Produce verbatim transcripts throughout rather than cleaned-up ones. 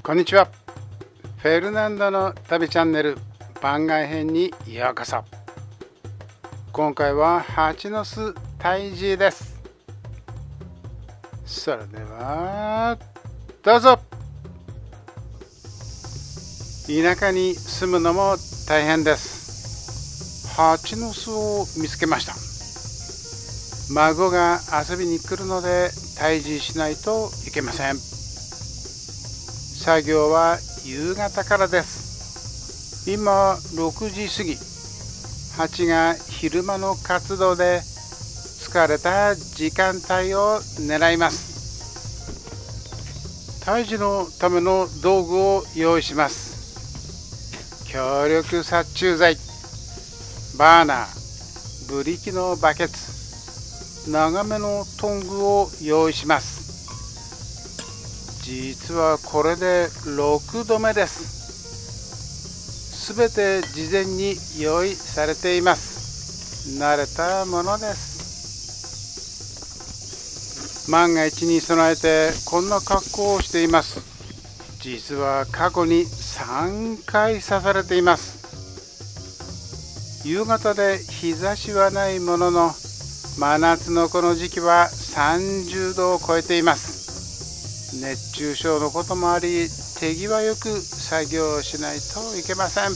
こんにちは。フェルナンドの旅チャンネル番外編にようこそ。今回は蜂の巣退治です。それではどうぞ。田舎に住むのも大変です。蜂の巣を見つけました。孫が遊びに来るので退治しないといけません。作業は夕方からです。今ろくじ過ぎ。蜂が昼間の活動で疲れた時間帯を狙います。退治のための道具を用意します。強力殺虫剤、バーナー、ブリキのバケツ、長めのトングを用意します。実はこれでろくどめです。すべて事前に用意されています。慣れたものです。万が一に備えてこんな格好をしています。実は過去にさんかい刺されています。夕方で日差しはないものの、真夏のこの時期はさんじゅうどを超えています。熱中症のこともあり、手際よく作業しないといけません。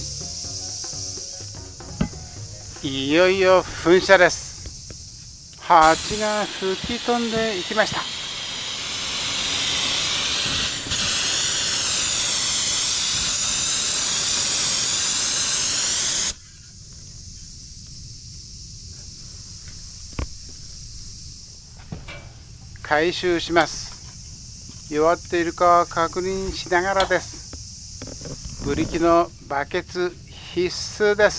いよいよ噴射です。蜂が吹き飛んでいきました。回収します。弱っているか確認しながらです。ブリキのバケツ必須です。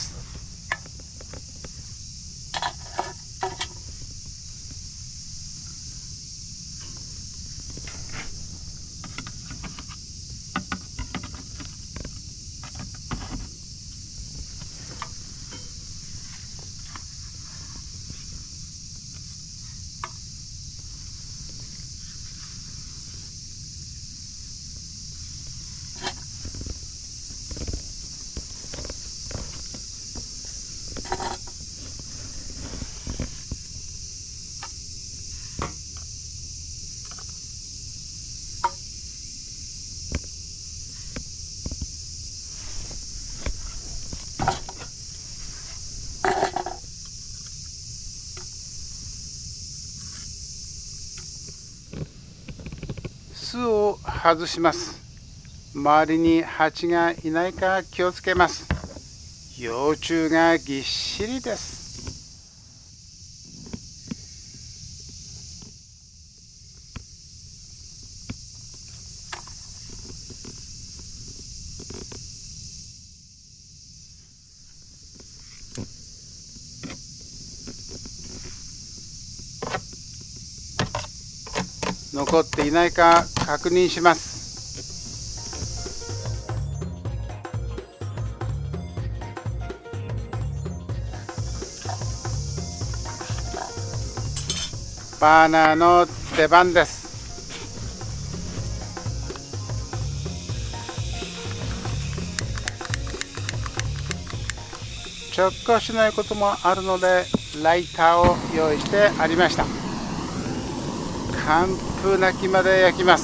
巣を外します。周りに蜂がいないか気をつけます。幼虫がぎっしりです。残っていないか確認します。バーナーの出番です。着火しないこともあるのでライターを用意してありました。完封なきまで焼きます。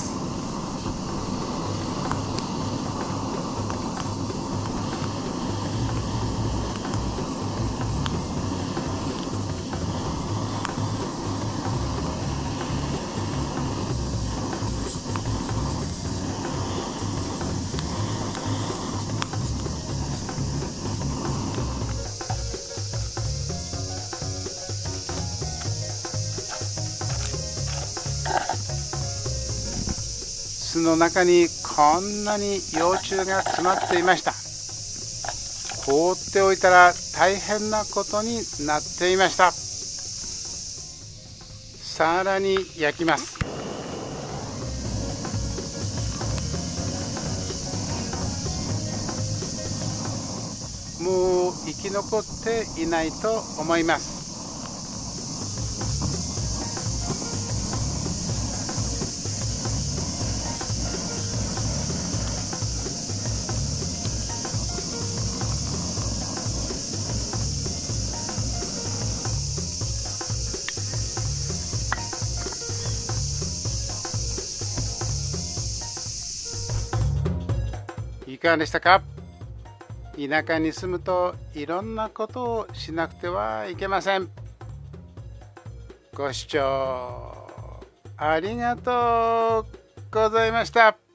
巣の中にこんなに幼虫が詰まっていました。放っておいたら大変なことになっていました。さらに焼きます。もう生き残っていないと思います。 かがでしたか？田舎に住むといろんなことをしなくてはいけません。ご視聴ありがとうございました。